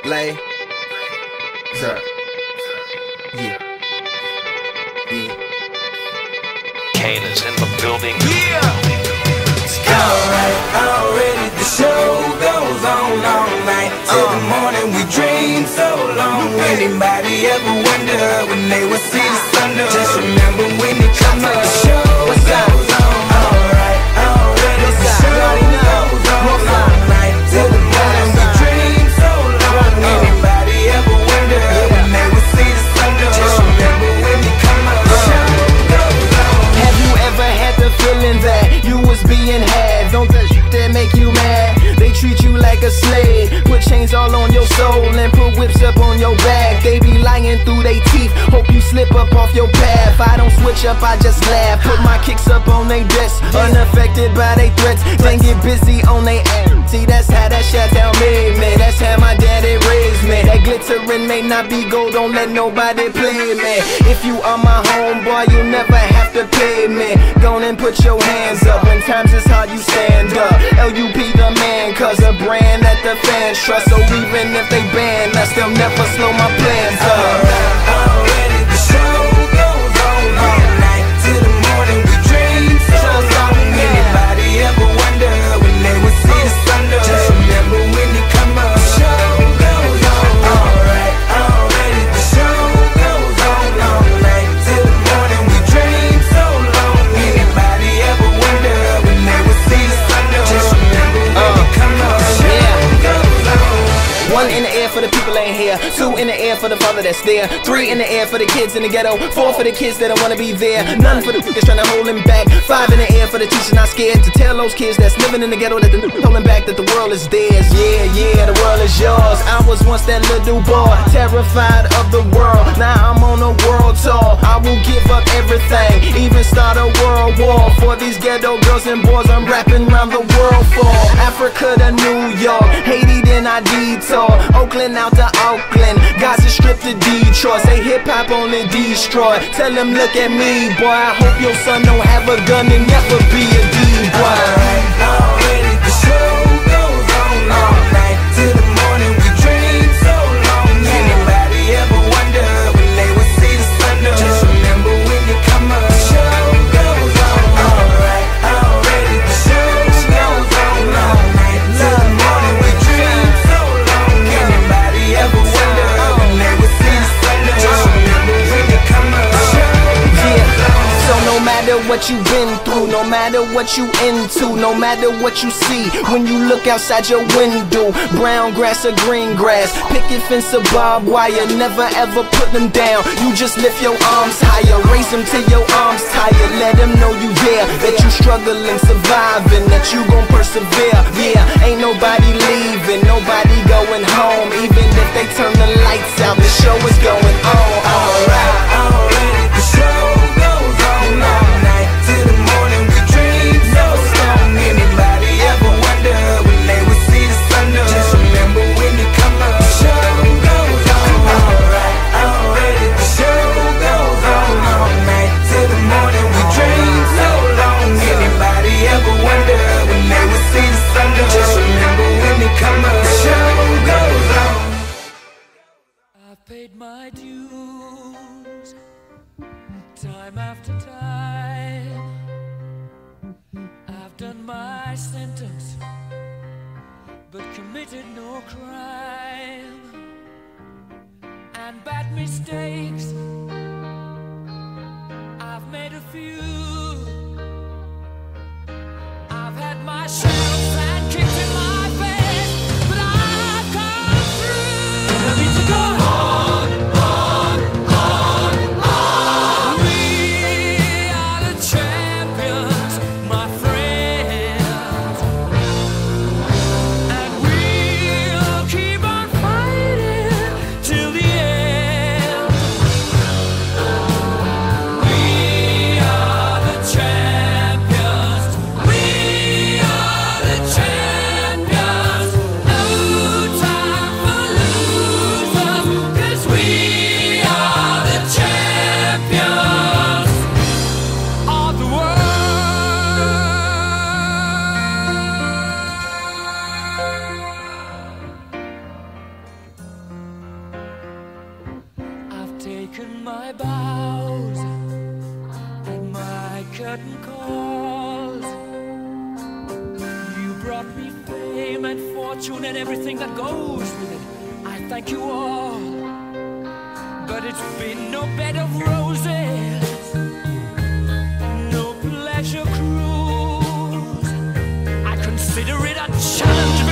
Lay. Sir. Yeah. Yeah. Kane is in the building. Yeah. Alright, already the show goes on all night till the morning. We dream so long. Anybody ever wonder when they would see the sun? Just remember when it comes up, the show goes on. Alright, already the show goes on all night till the morning. We dream so long. Anybody ever wonder when they would see the sun? Just remember when it comes up, the show goes on. Have you ever had the feeling that you was being had? Don't that shit that make you mad? They treat you like a slave, put chains all on your soul and put whips up on your back. They be lying through they teeth, hope you slip up off your path. I don't switch up, I just laugh, put my kicks up on they desk, unaffected by they threats. Then get busy on they ass. See, that's how that Chi-Town made me, that's how my daddy raised me. That glittering may not be gold, don't let nobody play me. If you are my homeboy, you never have to pay me. Go and put your hands up, when times is hard you stand up. LUP the man, cause a brand that the fans trust. So even if they ban us, they'll never slow my plans up. Already the show goes on all night till the morning. We dream so long. Anybody ever wonder when they would see the sun? Just remember when it come up, the show goes on. Alright, already the show goes on all night till the morning. We dream so long. Anybody ever wonder when they would see the sun? Just remember when it come up, the show goes on. One in the air for the people ain't here, two in the air for the father that's there, three in the air for the kids in the ghetto, four for the kids that don't wanna be there, none for the niggas trying to hold him back, five in the air for the teacher not scared to tell those kids that's living in the ghetto that they're holding back, that the world is theirs. Yeah, yeah, the world is yours. I was once that little boy, terrified of the world. Now I'm on a world tour. I will give up everything, even start a world war for these ghetto girls and boys I'm rapping around the world for. Africa to New York, Haiti then I detour, Oakland out to Oakland, Gaza Strip to Detroit. Say hip-hop only destroy. Tell them look at me, boy, I hope your son don't have a gun and never be a D-boy. Already the show goes on all night till the morning. We dream so long. Anybody ever wonder when they would see the sun? Just remember when you come up, the show goes on. Alright, already the show goes on all night till the morning. We dream so long. Anybody ever wonder when they would see the sun? Just remember when you come up, the show goes on. So no matter what you've been through, no matter what you into, no matter what you see, when you look outside your window, brown grass or green grass, picket fence or barbed wire, never ever put them down. You just lift your arms higher, raise them till your arms tired. Let them know you there, that you struggling, surviving, that you gon' persevere. Yeah, ain't nobody leaving, nobody going home. Even if they turn the lights out, the show is going on. Alright, already the show goes on all night till the morning. We dream so long. Anybody ever wonder when they would see the sun? Just remember when you come up, the show goes on. Alright, already the show goes on all night till the morning. We dream so long. Anybody ever wonder when they would see the sun? Just remember when you come up, the show goes on. I've paid my dues, time after time. I've done my sentence, but committed no crime. And bad mistakes, I've made a few. I've had my shadows and kicks in my face, but I've come through. I need to go on, on, on, on. We are the champions, my friends, and we'll keep on fighting till the end. We are the champions. We are fortune and everything that goes with it. I thank you all, but it's been no bed of roses, no pleasure cruise. I consider it a challenge